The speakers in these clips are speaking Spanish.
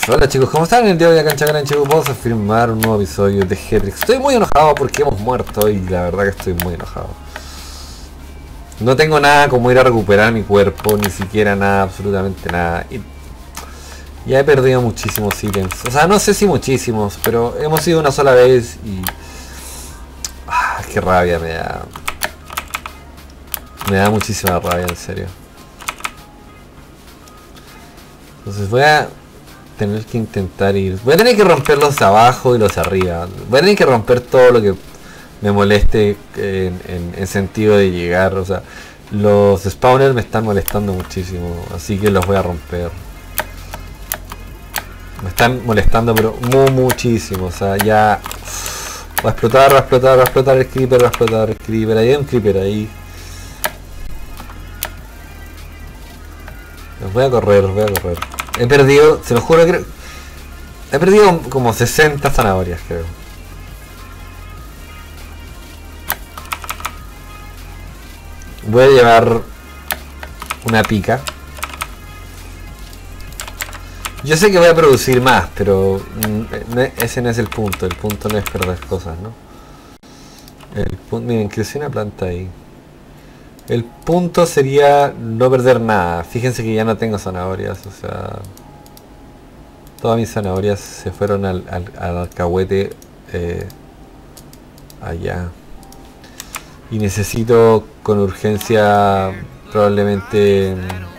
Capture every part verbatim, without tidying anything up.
Hola chicos, ¿cómo están? En el día de hoy acá en Chacarán, chicos, vamos a filmar un nuevo episodio de hetixx. Estoy muy enojado porque hemos muerto y la verdad que estoy muy enojado. No tengo nada como ir a recuperar mi cuerpo, ni siquiera nada, absolutamente nada. Y ya he perdido muchísimos ítems. O sea, no sé si muchísimos, pero hemos ido una sola vez y... Ah, qué rabia me da. Me da muchísima rabia, en serio. Entonces voy a tener que intentar ir. Voy a tener que romper los de abajo y los de arriba. Voy a tener que romper todo lo que me moleste en, en, en sentido de llegar. O sea, los spawners me están molestando muchísimo, así que los voy a romper. Me están molestando pero muy muchísimo. O sea, ya va a explotar, va a explotar, va a explotar el creeper, va a explotar el creeper. Ahí hay un creeper ahí. Los voy a correr, voy a correr. He perdido, se lo juro, creo, he perdido como sesenta zanahorias, creo. Voy a llevar una pica. Yo sé que voy a producir más, pero ese no es el punto. El punto no es perder cosas, ¿no? El punto, miren, creció una planta ahí. El punto sería no perder nada. Fíjense que ya no tengo zanahorias, o sea... Todas mis zanahorias se fueron al, al, al alcahuete eh, allá. Y necesito con urgencia probablemente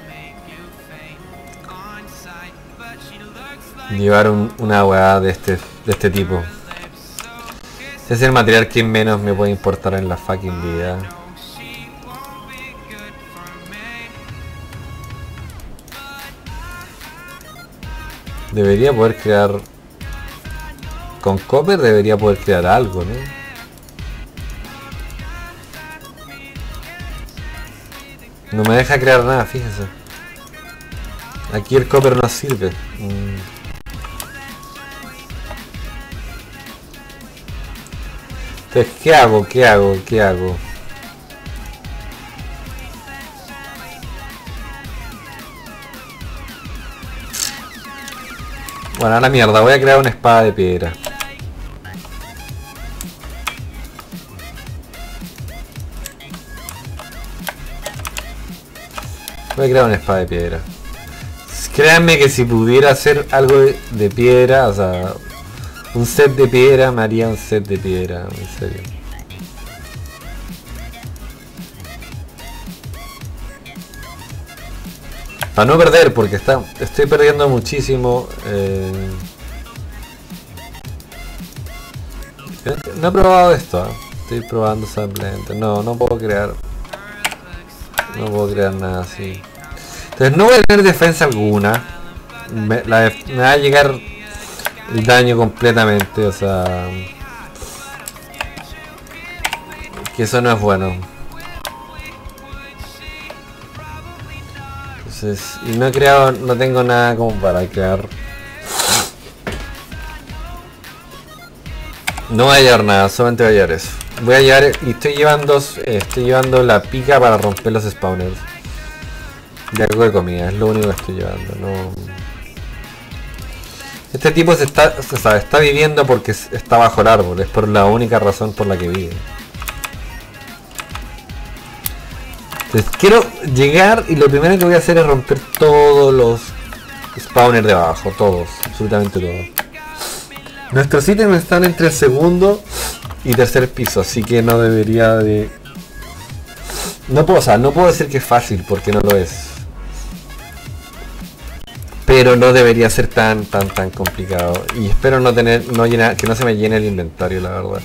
llevar un, una hueá de este, de este tipo. Ese es el material que menos me puede importar en la fucking vida. Debería poder crear... Con copper debería poder crear algo, ¿no? No me deja crear nada, fíjense. Aquí el copper no sirve. Mm. Entonces, ¿qué hago? ¿Qué hago? ¿Qué hago? Bueno, a la mierda, voy a crear una espada de piedra. Voy a crear una espada de piedra. Créanme que si pudiera hacer algo de, de piedra, o sea, un set de piedra, me haría un set de piedra, en serio. Para no perder, porque está, estoy perdiendo muchísimo. Eh... No he probado esto, ¿eh? Estoy probando simplemente. No, no puedo crear. No puedo crear nada así. Entonces no voy a tener defensa alguna. Me, la, me va a llegar el daño completamente, o sea... Que eso no es bueno. Y no he creado, no tengo nada como para crear. No voy a llevar nada, solamente voy a llevar eso. Voy a llevar, y estoy llevando, eh, estoy llevando la pica para romper los spawners. De algo de comida, es lo único que estoy llevando. No. Este tipo se está, se sabe, está viviendo porque está bajo el árbol, es por la única razón por la que vive. Entonces, quiero llegar y lo primero que voy a hacer es romper todos los spawners de abajo, todos, absolutamente todos. Nuestros ítems están entre el segundo y tercer piso, así que no debería de... No puedo, o sea, no puedo decir que es fácil porque no lo es. Pero no debería ser tan, tan, tan complicado. Y espero no tener, no llenar, que no se me llene el inventario, la verdad.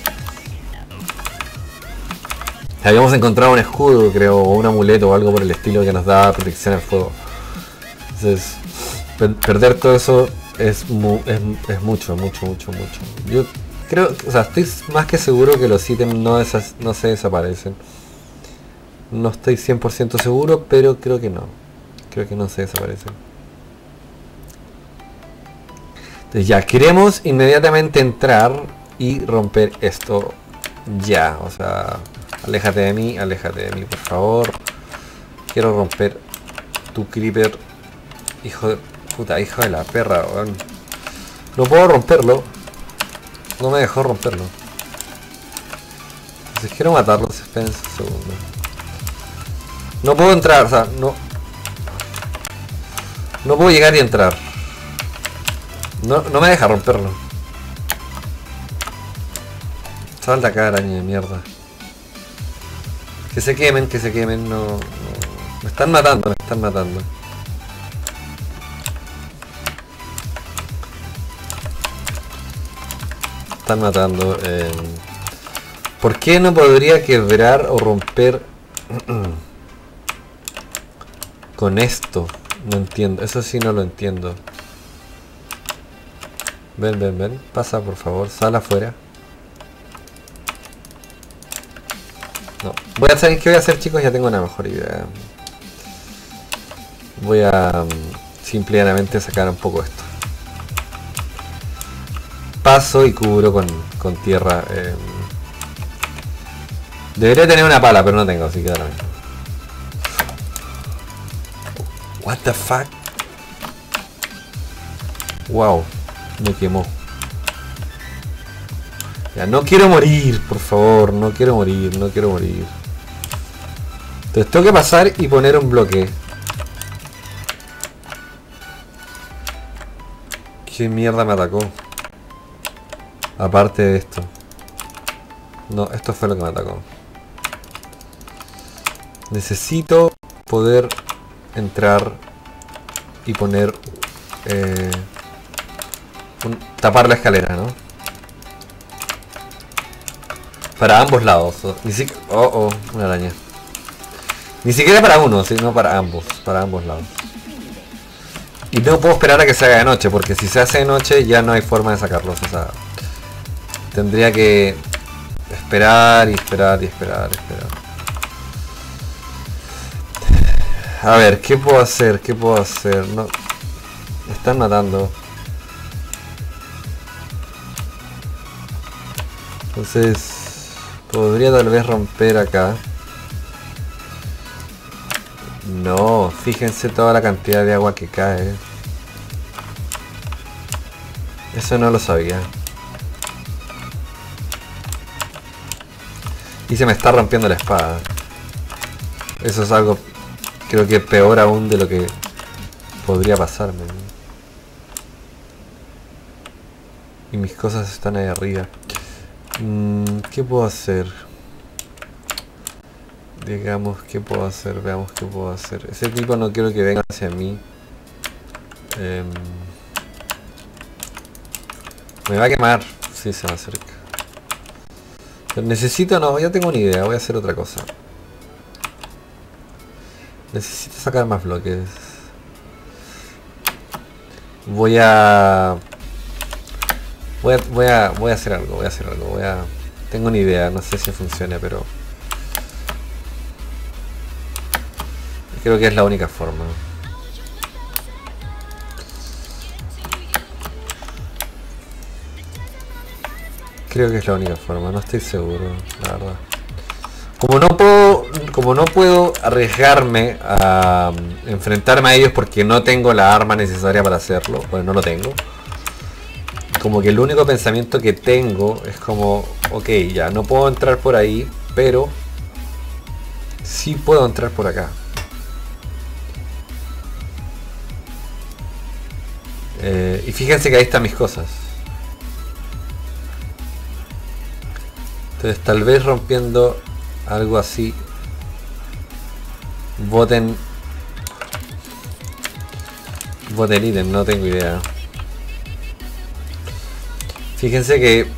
Habíamos encontrado un escudo, creo, o un amuleto o algo por el estilo que nos da protección al fuego. Entonces, per perder todo eso es, mu es, es mucho, mucho, mucho, mucho. Yo creo, o sea, estoy más que seguro que los ítems no, no se desaparecen. No estoy cien por ciento seguro, pero creo que no. Creo que no se desaparecen. Entonces ya, queremos inmediatamente entrar y romper esto ya, o sea... Aléjate de mí, aléjate de mí, por favor. Quiero romper tu creeper. Hijo de puta, hijo de la perra, weón. No puedo romperlo. No me dejó romperlo. Si quiero matarlo, esperen un segundo. No puedo entrar, o sea, no... No puedo llegar y entrar. No, no me deja romperlo. Salta acá, araña de mierda. Que se quemen, que se quemen, no, no... Me están matando, me están matando. Me están matando. Eh... ¿Por qué no podría quebrar o romper con esto? No entiendo, eso sí no lo entiendo. Ven, ven, ven, pasa por favor, sal afuera. No, voy a saber qué voy a hacer, chicos, ya tengo una mejor idea. Voy a um, simplemente sacar un poco esto. Paso y cubro con, con tierra. Eh, debería tener una pala, pero no tengo, así que da la misma. What the fuck? Wow, me quemó. Ya, no quiero morir, por favor, no quiero morir, no quiero morir. Entonces tengo que pasar y poner un bloque. ¿Qué mierda me atacó? Aparte de esto. No, esto fue lo que me atacó. Necesito poder entrar y poner eh, un, tapar la escalera, ¿no? Para ambos lados. Ni siquiera, oh, oh, una araña. Ni siquiera para uno, sino para ambos, para ambos lados. Y no puedo esperar a que se haga de noche, porque si se hace de noche ya no hay forma de sacarlos. O sea, tendría que esperar y esperar y esperar y esperar. A ver, ¿qué puedo hacer? ¿Qué puedo hacer? No, me están matando. Entonces, podría tal vez romper acá. No, fíjense toda la cantidad de agua que cae. Eso no lo sabía. Y se me está rompiendo la espada. Eso es algo, creo que peor aún de lo que podría pasarme. Y mis cosas están ahí arriba. Mm, ¿Qué puedo hacer? Digamos, ¿qué puedo hacer? Veamos qué puedo hacer. Ese tipo no quiero que venga hacia mí. Eh, me va a quemar si se me acerca. Pero necesito, no, ya tengo una idea. Voy a hacer otra cosa. Necesito sacar más bloques. Voy a... Voy a, voy a, voy a hacer algo, voy a hacer algo, voy a... Tengo una idea, no sé si funcione, pero... Creo que es la única forma. Creo que es la única forma, no estoy seguro, la verdad. Como no puedo, como no puedo arriesgarme a enfrentarme a ellos porque no tengo la arma necesaria para hacerlo, pues no lo tengo. Como que el único pensamiento que tengo es como, ok, ya no puedo entrar por ahí, pero sí puedo entrar por acá. Eh, y fíjense que ahí están mis cosas. Entonces tal vez rompiendo algo así, voten voten ítem, no tengo idea. Fíjense que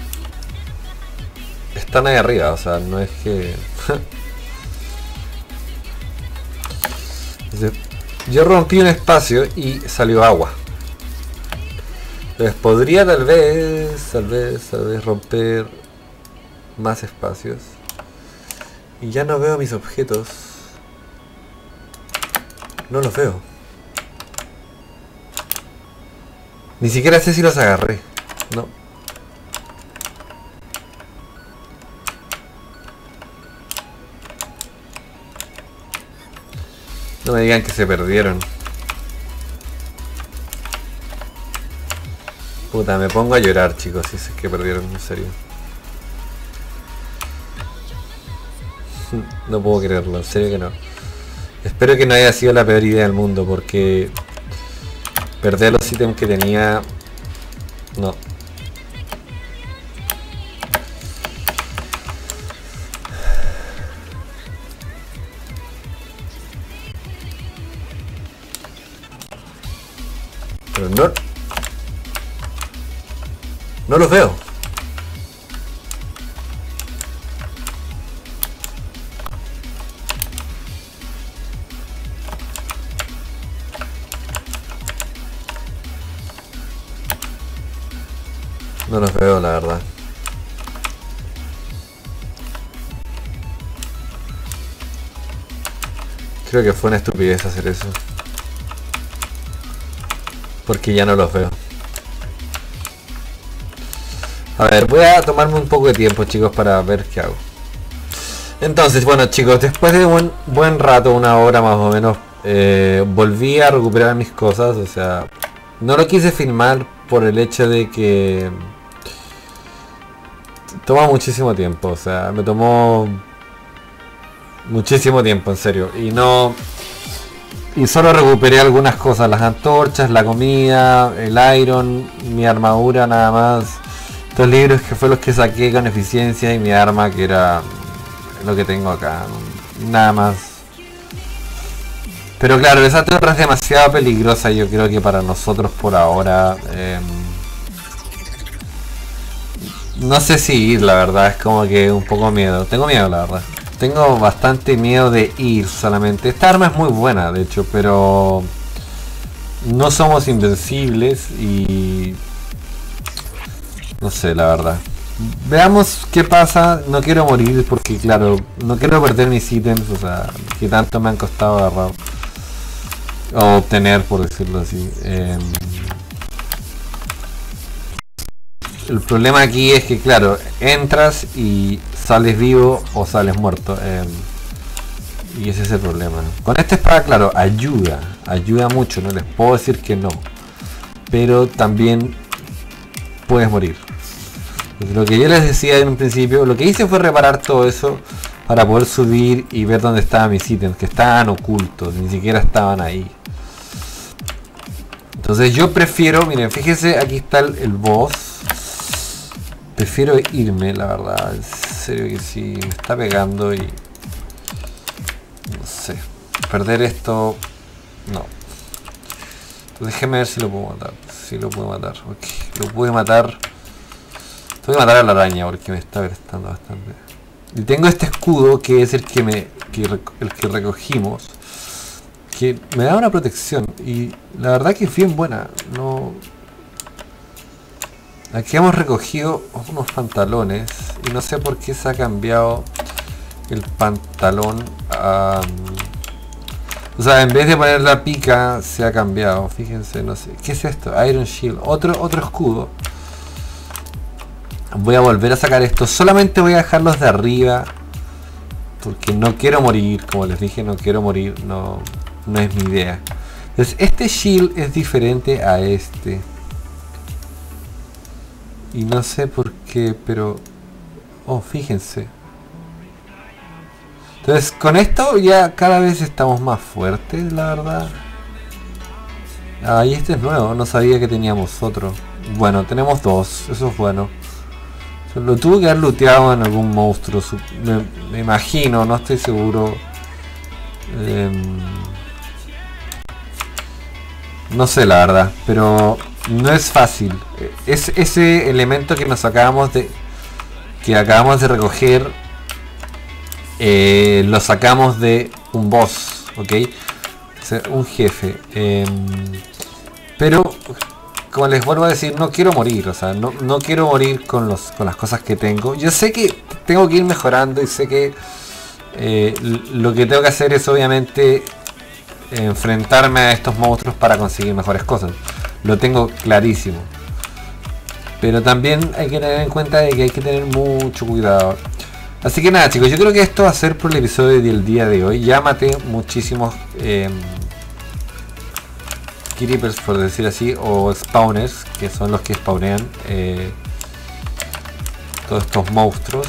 están ahí arriba, o sea, no es que... Yo rompí un espacio y salió agua. Entonces podría tal vez, tal vez, tal vez romper más espacios. Y ya no veo mis objetos. No los veo. Ni siquiera sé si los agarré. No. No me digan que se perdieron. Puta, me pongo a llorar, chicos, si es que perdieron, en serio. No puedo creerlo, en serio que no. Espero que no haya sido la peor idea del mundo, porque perder los ítems que tenía... No. Pero no... No los veo. No los veo, la verdad. Creo que fue una estupidez hacer eso. Porque ya no los veo. A ver, voy a tomarme un poco de tiempo, chicos, para ver qué hago. Entonces, bueno, chicos, después de un buen rato, una hora más o menos, eh, volví a recuperar mis cosas. O sea, no lo quise filmar por el hecho de que toma muchísimo tiempo. O sea, me tomó muchísimo tiempo, en serio. Y no... Y solo recuperé algunas cosas, las antorchas, la comida, el iron, mi armadura, nada más. Estos libros que fue los que saqué con eficiencia y mi arma, que era lo que tengo acá, nada más. Pero claro, esa torre es demasiado peligrosa, yo creo que para nosotros por ahora. Eh, no sé si ir, la verdad, es como que un poco miedo. Tengo miedo, la verdad. Tengo bastante miedo de ir solamente. Esta arma es muy buena, de hecho, pero no somos invencibles y... No sé, la verdad. Veamos qué pasa. No quiero morir porque, claro, no quiero perder mis ítems, o sea, que tanto me han costado agarrar. O obtener, por decirlo así. Eh, el problema aquí es que, claro, entras y sales vivo o sales muerto. Eh, y ese es el problema. Con esta espada, claro, ayuda. Ayuda mucho, no les puedo decir que no. Pero también puedes morir. Lo que yo les decía en un principio, lo que hice fue reparar todo eso para poder subir y ver dónde estaban mis ítems, que estaban ocultos, ni siquiera estaban ahí. Entonces yo prefiero, miren, fíjense, aquí está el, el boss. Prefiero irme, la verdad, en serio que sí, me está pegando y... No sé, perder esto... No. Entonces déjenme ver si lo puedo matar. Si lo puedo matar, ok, lo pude matar. Tengo que matar a la araña porque me está prestando bastante. Y tengo este escudo que es el que me que el que recogimos, que me da una protección y la verdad que es bien buena. No, aquí hemos recogido unos pantalones y no sé por qué se ha cambiado el pantalón a, o sea, en vez de poner la pica se ha cambiado. Fíjense, no sé qué es esto. Iron Shield, otro otro escudo. Voy a volver a sacar esto. Solamente voy a dejarlos de arriba porque no quiero morir. Como les dije, no quiero morir. No, no es mi idea. Entonces este shield es diferente a este. Y no sé por qué, pero... Oh, fíjense. Entonces con esto ya cada vez estamos más fuertes, la verdad. Ah, y este es nuevo. No sabía que teníamos otro. Bueno, tenemos dos. Eso es bueno. Lo tuve que haber looteado en algún monstruo, me, me imagino, no estoy seguro. Eh, no sé la verdad, pero no es fácil. Es ese elemento que nos acabamos de que acabamos de recoger, eh, lo sacamos de un boss, ok, o sea, un jefe. Eh, pero como les vuelvo a decir, no quiero morir, o sea, no, no quiero morir con, los, con las cosas que tengo. Yo sé que tengo que ir mejorando y sé que eh, lo que tengo que hacer es obviamente enfrentarme a estos monstruos para conseguir mejores cosas. Lo tengo clarísimo. Pero también hay que tener en cuenta de que hay que tener mucho cuidado. Así que nada, chicos, yo creo que esto va a ser por el episodio del día de hoy. Ya maté muchísimos... Eh, creepers, por decir así, o spawners, que son los que spawnean eh, todos estos monstruos.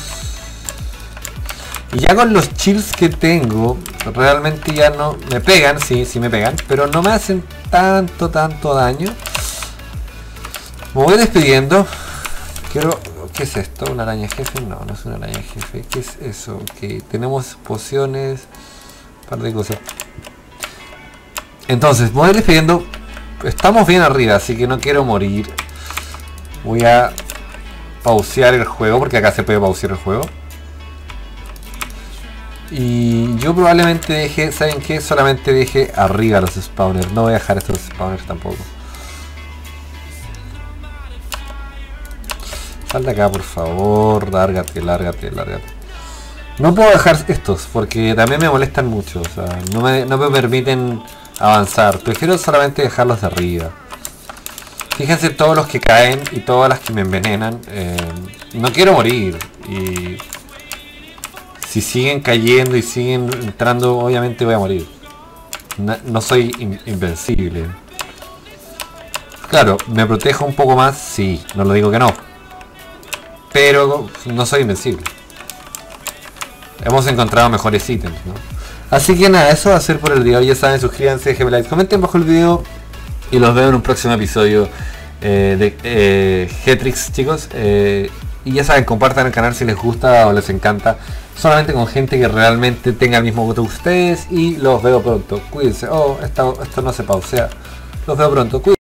Y ya con los chills que tengo, realmente ya no me pegan, sí, sí me pegan, pero no me hacen tanto, tanto daño. Me voy despidiendo. Quiero... ¿Qué es esto? ¿Una araña jefe? No, no es una araña jefe. ¿Qué es eso? Ok, tenemos pociones, un par de cosas. Entonces, me voy despidiendo. Estamos bien arriba, así que no quiero morir. Voy a pausear el juego, porque acá se puede pausear el juego. Y yo probablemente deje, ¿saben qué? Solamente deje arriba los spawners. No voy a dejar estos spawners tampoco. Sal de acá, por favor. Lárgate, lárgate, lárgate. No puedo dejar estos porque también me molestan mucho. O sea, no me, no me permiten avanzar. Prefiero solamente dejarlos de arriba. Fíjense todos los que caen y todas las que me envenenan. Eh, no quiero morir. Y si siguen cayendo y siguen entrando, obviamente voy a morir. No, no soy in, invencible. Claro, ¿me protejo un poco más? Sí, no lo digo que no. Pero no soy invencible. Hemos encontrado mejores ítems, ¿no? Así que nada, eso va a ser por el día de hoy. Ya saben, suscríbanse, déjenme like, comenten bajo el video. Y los veo en un próximo episodio eh, de eh, hetixx, chicos. Eh, y ya saben, compartan el canal si les gusta o les encanta. Solamente con gente que realmente tenga el mismo gusto que ustedes. Y los veo pronto. Cuídense. Oh, esto, esto no se pausea. Los veo pronto. Cuídense.